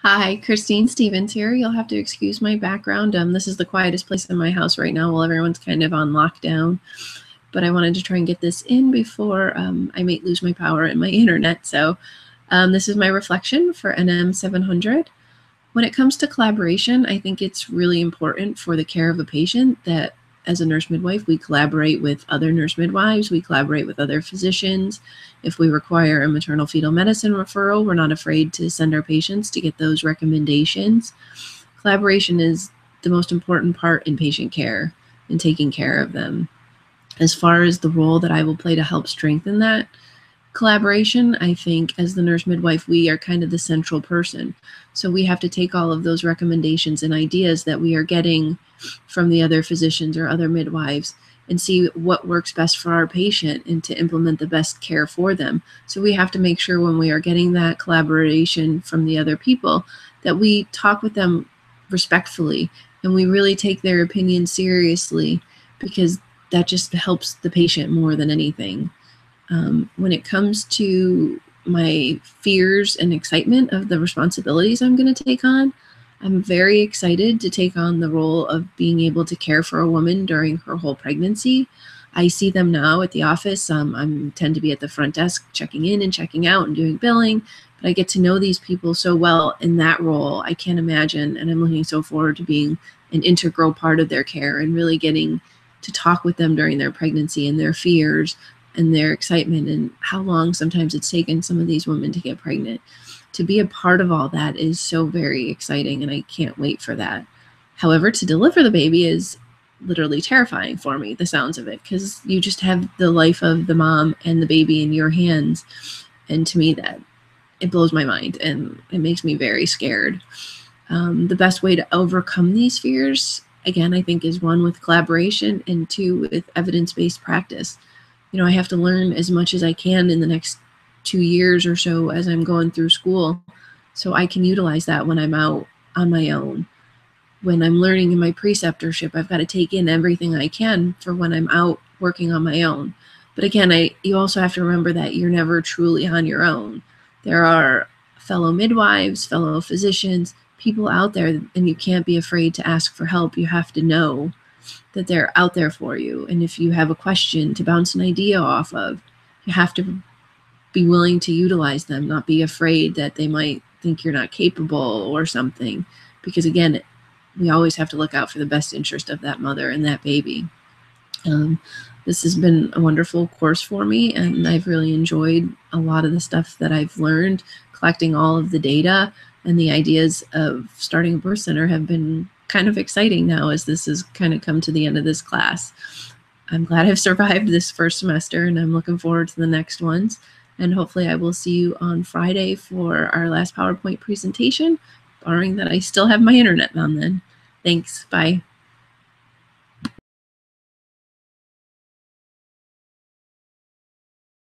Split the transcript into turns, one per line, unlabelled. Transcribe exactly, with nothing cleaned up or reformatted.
Hi, Christine Stevens here. You'll have to excuse my background. Um, this is the quietest place in my house right now while everyone's kind of on lockdown. But I wanted to try and get this in before um, I might lose my power and my internet. So um, this is my reflection for N M seven hundred. When it comes to collaboration, I think it's really important for the care of a patient that as a nurse midwife, we collaborate with other nurse midwives, we collaborate with other physicians. If we require a maternal fetal medicine referral, we're not afraid to send our patients to get those recommendations. Collaboration is the most important part in patient care and taking care of them. As far as the role that I will play to help strengthen that collaboration, I think as the nurse midwife, we are kind of the central person. So we have to take all of those recommendations and ideas that we are getting from the other physicians or other midwives and see what works best for our patient and to implement the best care for them. So we have to make sure when we are getting that collaboration from the other people that we talk with them respectfully and we really take their opinion seriously, because that just helps the patient more than anything. Um, when it comes to my fears and excitement of the responsibilities I'm going to take on, I'm very excited to take on the role of being able to care for a woman during her whole pregnancy. I see them now at the office. Um, I tend to be at the front desk checking in and checking out and doing billing, but I get to know these people so well in that role. I can't imagine, and I'm looking so forward to being an integral part of their care and really getting to talk with them during their pregnancy and their fears and their excitement and how long sometimes it's taken some of these women to get pregnant. To be a part of all that is so very exciting, and I can't wait for that. However, to deliver the baby is literally terrifying for me, the sounds of it, because you just have the life of the mom and the baby in your hands. And to me, that it blows my mind and it makes me very scared. Um, the best way to overcome these fears, again, I think, is one with collaboration and two with evidence-based practice. You know, I have to learn as much as I can in the next two years or so as I'm going through school, so I can utilize that when I'm out on my own. When I'm learning in my preceptorship, I've got to take in everything I can for when I'm out working on my own. But again, I you also have to remember that you're never truly on your own. There are fellow midwives, fellow physicians, people out there, and you can't be afraid to ask for help. You have to know that they're out there for you. And if you have a question to bounce an idea off of, you have to be willing to utilize them, not be afraid that they might think you're not capable or something. Because again, we always have to look out for the best interest of that mother and that baby. Um, this has been a wonderful course for me, and I've really enjoyed a lot of the stuff that I've learned. Collecting all of the data and the ideas of starting a birth center have been kind of exciting now as this has kind of come to the end of this class. I'm glad I've survived this first semester, and I'm looking forward to the next ones. And hopefully I will see you on Friday for our last PowerPoint presentation, barring that I still have my internet on then. Thanks. Bye.